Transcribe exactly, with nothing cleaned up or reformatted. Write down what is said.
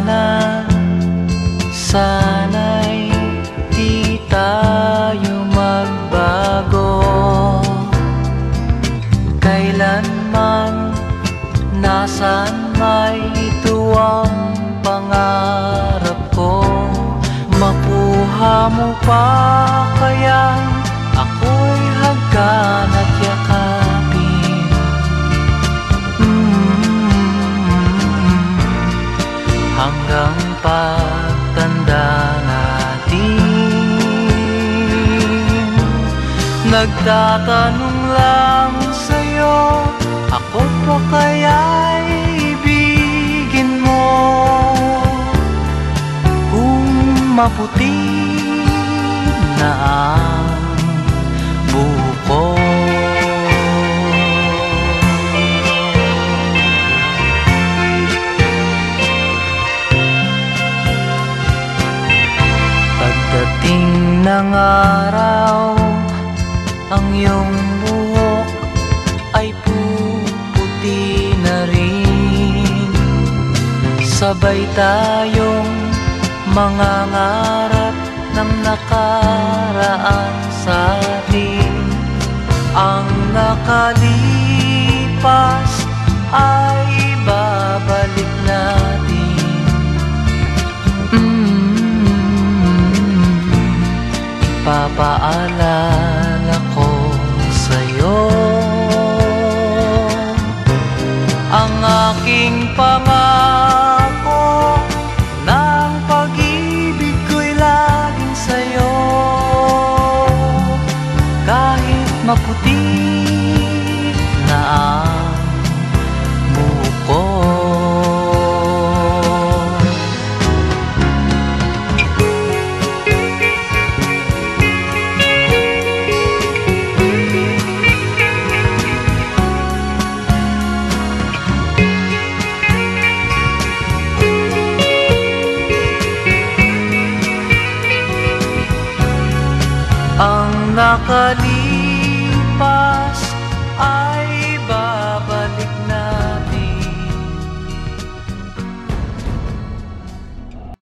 sana, sana'y di tayo magbago. Kailanman, nasaan may ito ang pangarap ko. Makuha mo pa kaya ako'y hagkan at yakapin. mm-hmm. Hanggang pagtanda natin, nagtatanong lang sa'yo, ako pa kaya'y ibigin mo? Kung maputi na ang buko. Pagdating ng araw, ang iyong buhok ay puputi na rin. Sabay tayong mangangarap ng nakaraan sa atin. Ang nakalipas ay babalik natin. mm-hmm. Ipapaalala ko sa'yo ang aking pangako, ng pag-ibig ko'y laging sa'yo. Kahit maputi na ang buko. Ang nakalipas ay